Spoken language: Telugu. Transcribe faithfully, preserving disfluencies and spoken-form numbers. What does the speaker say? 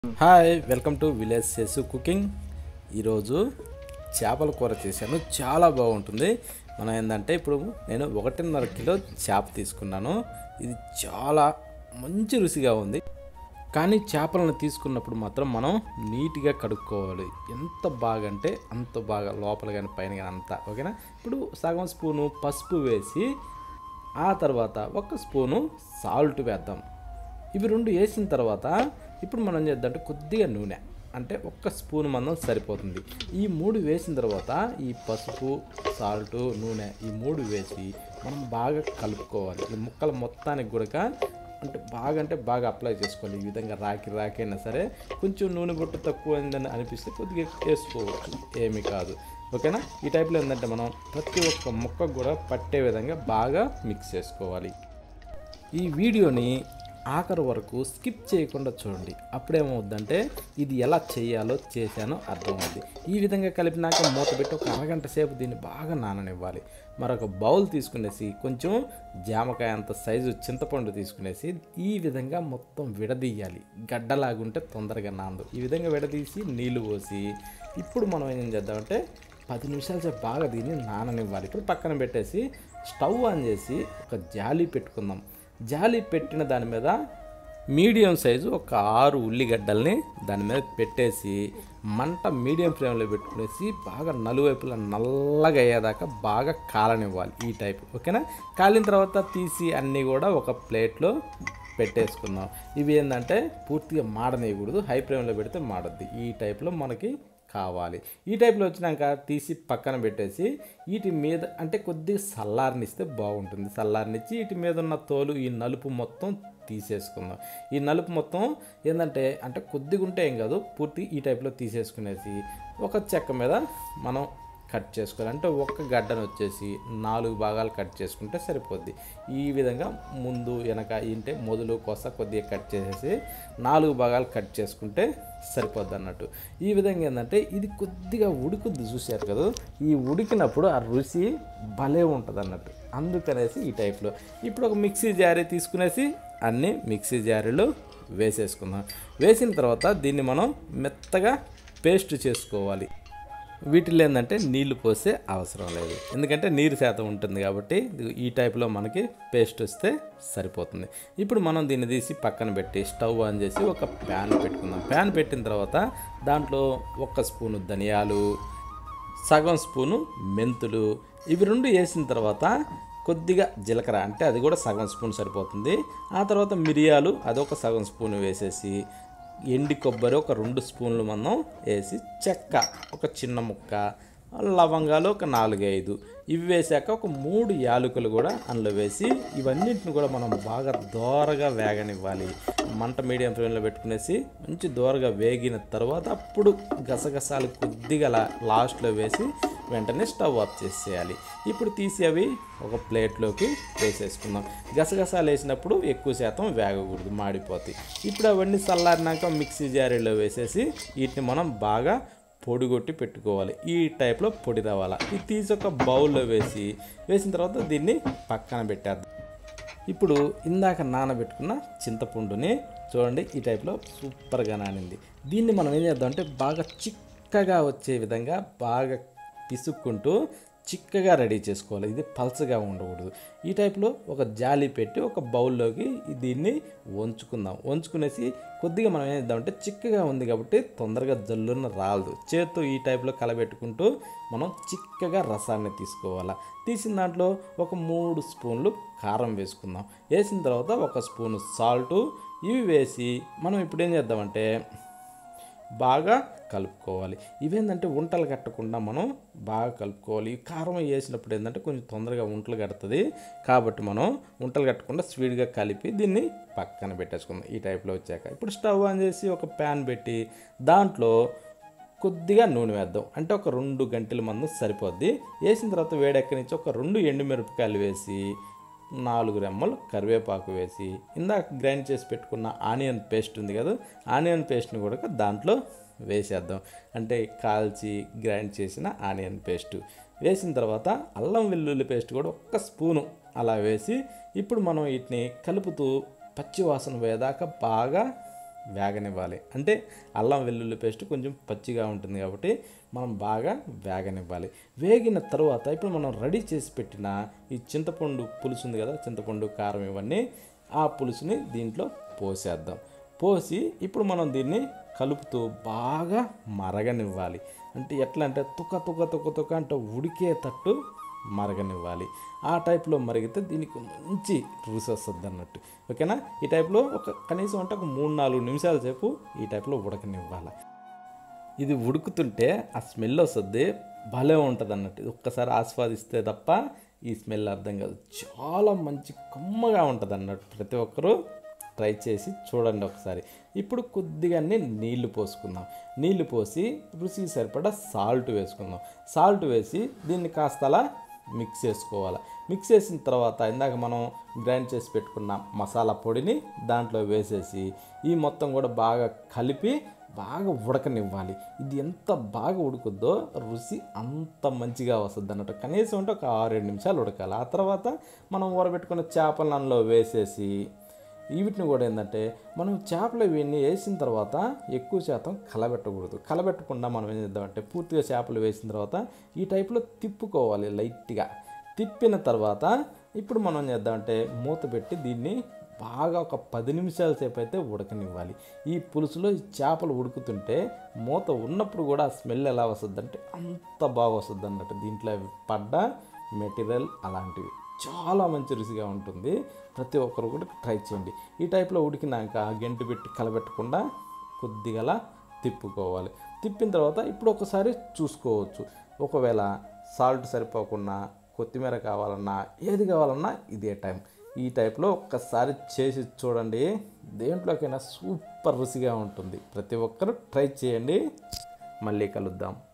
Hi welcome to village Sesu cooking. ఈరోజు చేపల కూర చేశాను, చాలా బాగుంటుంది. మనం ఏంటంటే ఇప్పుడు నేను ఒకటిన్నర కిలో చేప తీసుకున్నాను. ఇది చాలా మంచి రుచిగా ఉంది. కానీ చేపలను తీసుకున్నప్పుడు మాత్రం మనం నీట్గా కడుక్కోవాలి. ఎంత బాగా అంటే అంత బాగా, లోపల కానీ పైన కానీ అంతా ఓకేనా. ఇప్పుడు సగం స్పూను పసుపు వేసి ఆ తర్వాత ఒక స్పూను సాల్ట్ వేద్దాం. ఇవి రెండు వేసిన తర్వాత ఇప్పుడు మనం చేద్దామంటే కొద్దిగా నూనె, అంటే ఒక్క స్పూన్ మందం సరిపోతుంది. ఈ మూడు వేసిన తర్వాత ఈ పసుపు, సాల్ట్, నూనె ఈ మూడు వేసి మనం బాగా కలుపుకోవాలి. ఈ ముక్కలు మొత్తానికి కూడా అంటే బాగా అంటే బాగా అప్లై చేసుకోవాలి. ఈ విధంగా రాకి రాకి అయినా సరే, కొంచెం నూనె బొట్టు తక్కువ అయిందని అనిపిస్తే కొద్దిగా వేసుకోవచ్చు, ఏమీ కాదు ఓకేనా. ఈ టైప్లో ఏంటంటే మనం ప్రతి ఒక్క ముక్క కూడా పట్టే విధంగా బాగా మిక్స్ చేసుకోవాలి. ఈ వీడియోని ఆఖరి వరకు స్కిప్ చేయకుండా చూడండి. అప్పుడేమవుద్దంటే ఇది ఎలా చేయాలో చేశానో అర్థమవుద్ది. ఈ విధంగా కలిపినాక మూత పెట్టి ఒక అరగంట సేపు దీన్ని బాగా నాననివ్వాలి. మరొక బౌల్ తీసుకునేసి కొంచెం జామకాయ అంత సైజు చింతపండు తీసుకునేసి ఈ విధంగా మొత్తం విడదీయాలి. గడ్డలాగుంటే తొందరగా నానదు. ఈ విధంగా విడదీసి నీళ్లు పోసి ఇప్పుడు మనం ఏం చేద్దామంటే పది నిమిషాలు సేపు బాగా దీన్ని నాననివ్వాలి. ఇప్పుడు పక్కన పెట్టేసి స్టవ్ ఆన్ చేసి ఒక జాలి పెట్టుకుందాం. జాలి పెట్టిన దాని మీద మీడియం సైజు ఒక ఆరు ఉల్లిగడ్డల్ని దాని మీద పెట్టేసి మంట మీడియం ఫ్లేమ్లో పెట్టుకునేసి బాగా నలువైపులా నల్లగా అయ్యేదాకా బాగా కాలనివ్వాలి. ఈ టైప్ ఓకేనా. కాలిన తర్వాత తీసి అన్నీ కూడా ఒక ప్లేట్లో పెట్టేసుకుందాం. ఇవి ఏంటంటే పూర్తిగా మాడనేయకూడదు, హై ఫ్లేమ్లో పెడితే మాడద్ది. ఈ టైప్లో మనకి కావాలి. ఈ టైప్లో వచ్చినాక తీసి పక్కన పెట్టేసి వీటి మీద అంటే కొద్దిగా చల్లారనిస్తే బాగుంటుంది. చల్లారనిచ్చి వీటి మీద ఉన్న తోలు ఈ నలుపు మొత్తం తీసేసుకుందాం. ఈ నలుపు మొత్తం ఏంటంటే అంటే కొద్దిగా ఉంటే ఏం కాదు, పూర్తి ఈ టైప్లో తీసేసుకునేసి ఒక చెక్క మీద మనం కట్ చేసుకోవాలి. అంటే ఒక్క గడ్డను వచ్చేసి నాలుగు భాగాలు కట్ చేసుకుంటే సరిపోద్ది. ఈ విధంగా ముందు వెనక ఇంటే మొదలు కొస కొద్దిగా కట్ చేసేసి నాలుగు భాగాలు కట్ చేసుకుంటే సరిపోద్ది అన్నట్టు. ఈ విధంగా ఏంటంటే ఇది కొద్దిగా ఉడుకుద్ది, చూశారు కదా. ఈ ఉడికినప్పుడు ఆ రుచి భలే ఉంటుంది అన్నట్టు. అందుకనేసి ఈ టైప్లో ఇప్పుడు ఒక మిక్సీ జారీ తీసుకునేసి అన్నీ మిక్సీ జారీలో వేసేసుకుందాం. వేసిన తర్వాత దీన్ని మనం మెత్తగా పేస్ట్ చేసుకోవాలి. వీటిలో ఏంటంటే నీళ్లు పోసే అవసరం లేదు, ఎందుకంటే నీరు శాతం ఉంటుంది కాబట్టి ఈ టైప్లో మనకి పేస్ట్ వస్తే సరిపోతుంది. ఇప్పుడు మనం దీన్ని తీసి పక్కన పెట్టి స్టవ్ ఆన్ చేసి ఒక ప్యాన్ పెట్టుకుందాం. ప్యాన్ పెట్టిన తర్వాత దాంట్లో ఒక స్పూను ధనియాలు, సగం స్పూను మెంతులు ఇవి రెండు వేసిన తర్వాత కొద్దిగా జీలకర్ర, అంటే అది కూడా సగం స్పూన్ సరిపోతుంది. ఆ తర్వాత మిరియాలు అదొక సగం స్పూన్ వేసేసి ఎండి కొబ్బరి ఒక రెండు స్పూన్లు మనం వేసి చెక్క ఒక చిన్న ముక్క, లవంగాలు ఒక నాలుగైదు ఇవి వేసాక ఒక మూడు యాలకులు కూడా అందులో వేసి ఇవన్నింటిని కూడా మనం బాగా దోరగా వేగనివ్వాలి. మంట మీడియం ఫ్లేమ్లో పెట్టుకునేసి మంచి దోరగా వేగిన తర్వాత అప్పుడు గసగసాలు కొద్దిగా లాస్ట్లో వేసి వెంటనే స్టవ్ ఆఫ్ చేసేయాలి. ఇప్పుడు తీసి అవి ఒక ప్లేట్లోకి వేసేసుకుందాం. గసగసాలు వేసినప్పుడు ఎక్కువ శాతం వేగకూడదు, మాడిపోతాయి. ఇప్పుడు అవన్నీ చల్లారినాక మిక్సీ జారీలో వేసేసి వీటిని మనం బాగా పొడి కొట్టి పెట్టుకోవాలి. ఈ టైప్లో పొడి రావాలి. ఇది తీసి ఒక బౌల్లో వేసి వేసిన తర్వాత దీన్ని పక్కన పెట్టేద్దాం. ఇప్పుడు ఇందాక నానబెట్టుకున్న చింతపండుని చూడండి ఈ టైప్లో సూపర్గా నానింది. దీన్ని మనం ఏం చేద్దాం అంటే బాగా చిక్కగా వచ్చే విధంగా బాగా పిసుక్కుంటూ చిక్కగా రెడీ చేసుకోవాలి. ఇది పల్చగా ఉండకూడదు. ఈ టైప్లో ఒక జాలి పెట్టి ఒక బౌల్లోకి దీన్ని వంచుకుందాం. వంచుకునేసి కొద్దిగా మనం ఏం చేద్దామంటే చిక్కగా ఉంది కాబట్టి తొందరగా జల్లున్న రాలదు. చేత్తో ఈ టైప్లో కలబెట్టుకుంటూ మనం చిక్కగా రసాన్ని తీసుకోవాలి. తీసిన దాంట్లో ఒక మూడు స్పూన్లు కారం వేసుకుందాం. వేసిన తర్వాత ఒక స్పూను సాల్టు ఇవి వేసి మనం ఇప్పుడు ఏం చేద్దామంటే బాగా కలుపుకోవాలి. ఇవేంటంటే వంటలు కట్టకుండా మనం బాగా కలుపుకోవాలి. కారం వేసినప్పుడు ఏంటంటే కొంచెం తొందరగా వంటలు కడుతుంది కాబట్టి మనం వంటలు కట్టకుండా స్వీట్గా కలిపి దీన్ని పక్కన పెట్టేసుకుందాం. ఈ టైప్లో వచ్చాక ఇప్పుడు స్టవ్ ఆన్ చేసి ఒక ప్యాన్ పెట్టి దాంట్లో కొద్దిగా నూనె వేద్దాం. అంటే ఒక రెండు గంటల మందం సరిపోద్ది. వేసిన తర్వాత వేడెక్కనిచ్చి ఒక రెండు ఎండుమిరపకాయలు వేసి నాలుగు రెమ్మలు కరివేపాకు వేసి ఇందాక గ్రైండ్ చేసి పెట్టుకున్న ఆనియన్ పేస్ట్ ఉంది కదా, ఆనియన్ పేస్ట్ని కూడా దాంట్లో వేసేద్దాం. అంటే కాల్చి గ్రైండ్ చేసిన ఆనియన్ పేస్ట్ వేసిన తర్వాత అల్లం వెల్లుల్లి పేస్ట్ కూడా ఒక్క స్పూను అలా వేసి ఇప్పుడు మనం వీటిని కలుపుతూ పచ్చివాసన పోయేదాకా బాగా వేగనివ్వాలి. అంటే అల్లం వెల్లుల్లి పేస్ట్ కొంచెం పచ్చిగా ఉంటుంది కాబట్టి మనం బాగా వేగనివ్వాలి. వేగిన తర్వాత ఇప్పుడు మనం రెడీ చేసి పెట్టిన ఈ చింతపండు పులుసు ఉంది కదా, చింతపండు కారం ఇవన్నీ, ఆ పులుసుని దీంట్లో పోసేద్దాం. పోసి ఇప్పుడు మనం దీన్ని కలుపుతూ బాగా మరగనివ్వాలి. అంటే ఎట్లా అంటే తుక తుక తుక తుక అంటే ఉడికేటట్టు మరగనివ్వాలి. ఆ టైప్లో మరిగితే దీనికి మంచి రుచి వస్తుంది అన్నట్టు. ఓకేనా? ఈ టైప్లో ఒక కనీసం అంటే ఒక మూడు నాలుగు నిమిషాల సేపు ఈ టైప్లో ఉడకనివ్వాలి. ఇది ఉడుకుతుంటే ఆ స్మెల్ వస్తుంది, భలే ఉంటుంది అన్నట్టు. ఒక్కసారి ఆస్వాదిస్తే తప్ప ఈ స్మెల్ అర్థం కాదు. చాలా మంచి కమ్మగా ఉంటుంది అన్నట్టు. ప్రతి ఒక్కరూ ట్రై చేసి చూడండి ఒకసారి. ఇప్పుడు కొద్దిగానే నీళ్లు పోసుకుందాం. నీళ్లు పోసి రుచి సరిపడా సాల్ట్ వేసుకుందాం. సాల్ట్ వేసి దీన్ని కాస్త అలా మిక్స్ చేసుకోవాలి. మిక్స్ చేసిన తర్వాత ఇందాక మనం గ్రైండ్ చేసి పెట్టుకున్న మసాలా పొడిని దాంట్లో వేసేసి ఈ మొత్తం కూడా బాగా కలిపి బాగా ఉడకనివ్వాలి. ఇది ఎంత బాగా ఉడుకుద్దో రుచి అంత మంచిగా వస్తుంది అన్నట్టు. కనీసం అంటే ఒక ఆరేడు నిమిషాలు ఉడకాలి. ఆ తర్వాత మనం ఊరబెట్టుకున్న చేపలను అందులో వేసేసి వీటిని కూడా ఏంటంటే మనం చేపలు ఇవన్నీ వేసిన తర్వాత ఎక్కువ శాతం కలబెట్టకూడదు. కలబెట్టకుండా మనం ఏం చేద్దామంటే పూర్తిగా చేపలు వేసిన తర్వాత ఈ టైప్లో తిప్పుకోవాలి లైట్గా. తిప్పిన తర్వాత ఇప్పుడు మనం ఏం చేద్దామంటే మూత పెట్టి దీన్ని బాగా ఒక పది నిమిషాల సేపు అయితే ఉడకనివ్వాలి. ఈ పులుసులో ఈ చేపలు ఉడుకుతుంటే మూత ఉన్నప్పుడు కూడా ఆ స్మెల్ ఎలా వస్తుంది అంటే అంత బాగా వస్తుంది అన్నట్టు. దీంట్లో పడ్డ మెటీరియల్ అలాంటివి చాలా మంచి రుచిగా ఉంటుంది. ప్రతి ఒక్కరు కూడా ట్రై చేయండి. ఈ టైప్లో ఉడికినాక గెంటు పెట్టి కలబెట్టకుండా కొద్దిగా తిప్పుకోవాలి. తిప్పిన తర్వాత ఇప్పుడు ఒకసారి చూసుకోవచ్చు. ఒకవేళ సాల్ట్ సరిపోకుండా కొత్తిమీర కావాలన్నా ఏది కావాలన్నా ఇదే టైం. ఈ టైప్లో ఒక్కసారి చేసి చూడండి. దేంట్లోకైనా సూపర్ రుచిగా ఉంటుంది. ప్రతి ఒక్కరు ట్రై చేయండి. మళ్ళీ కలుద్దాం.